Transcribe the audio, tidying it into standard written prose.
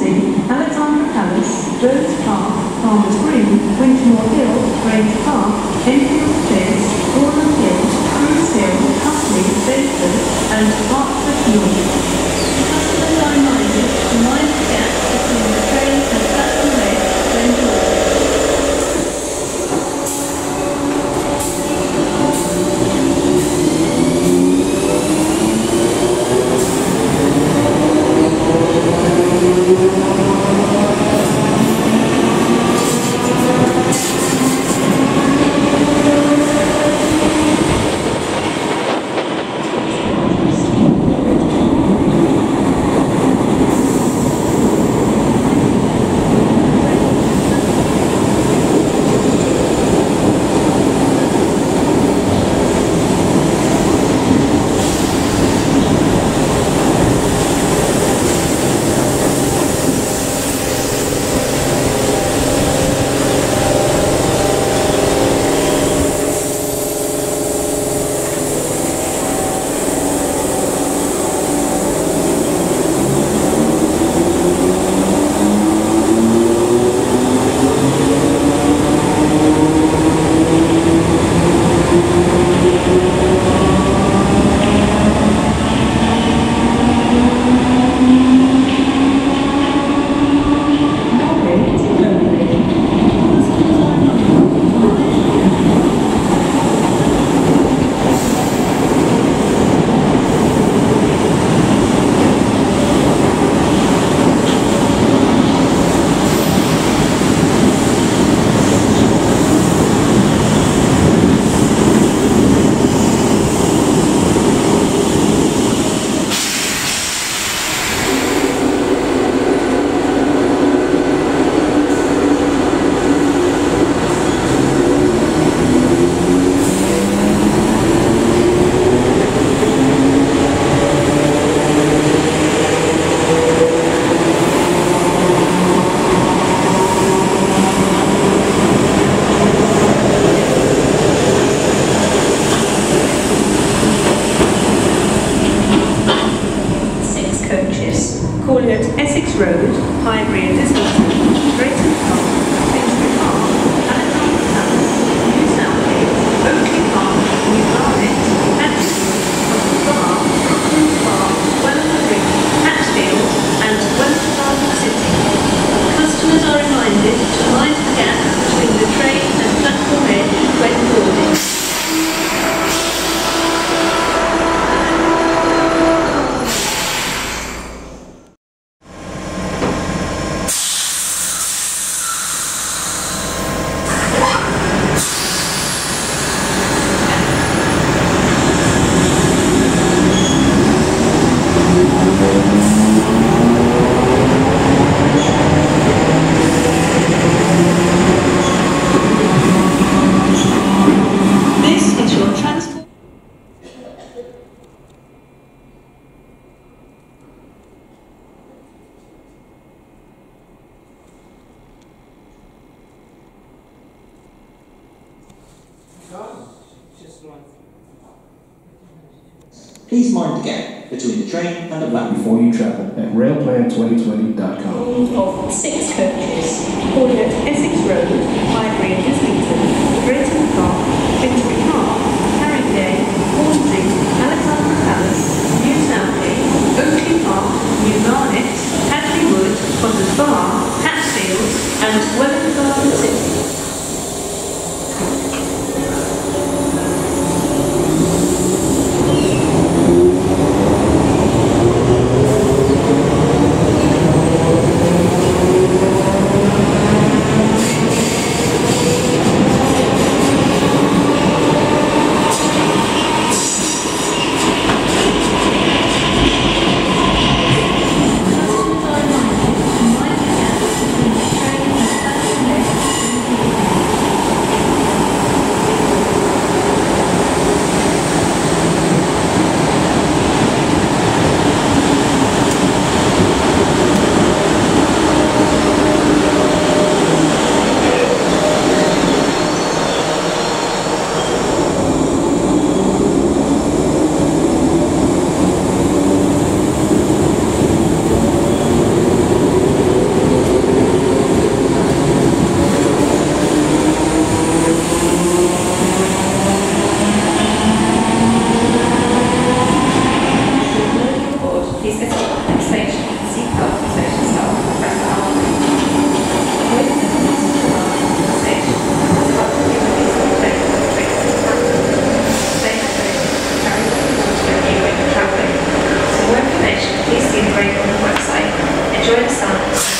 Hornsey, Alexandra Palace, Rose Park, Farmers Green, Wintermore Hill, Grange Park, Enfield Place, Warland Hill, Cruise Hill, Hutley, Bedford, and Hertford North. Customers are reminded to mind the gap between the train and platform leg when boarding. Please mind the gap between the train and the platform. Before you travel at railplan2020.com. Of 6 coaches, calling at Essex Road, Highbury and Islington, Drayton Park, Finsbury Park, Harringay, Hornsey, Alexandra Palace, New Southgate, Oakley Park, New Barnet, Hadley Wood, Potters Bar, Hatfield, and Welland Garden City. South.